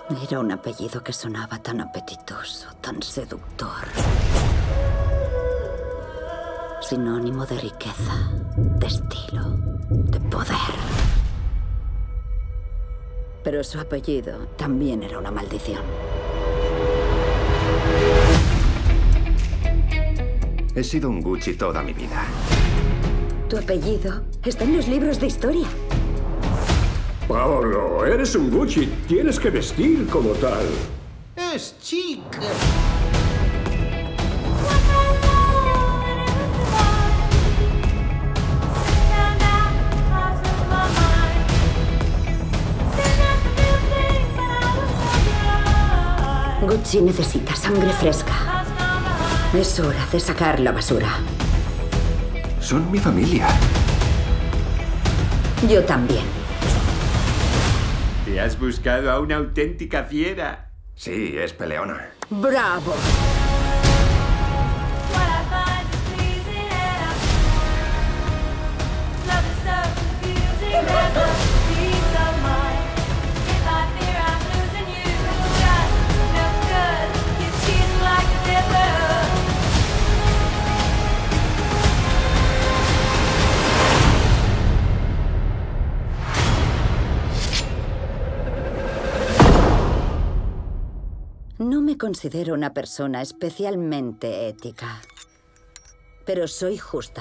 Era un apellido que sonaba tan apetitoso, tan seductor. Sinónimo de riqueza, de estilo, de poder. Pero su apellido también era una maldición. He sido un Gucci toda mi vida. Tu apellido está en los libros de historia. Paolo, eres un Gucci. Tienes que vestir como tal. Es chic. Gucci necesita sangre fresca. Es hora de sacar la basura. Son mi familia. Yo también. Te has buscado a una auténtica fiera. Sí, es peleona. ¡Bravo! No me considero una persona especialmente ética, pero soy justa.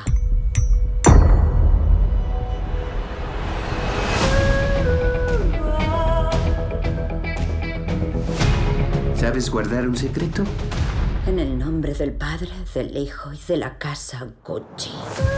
¿Sabes guardar un secreto? En el nombre del Padre, del Hijo y de la casa Gucci.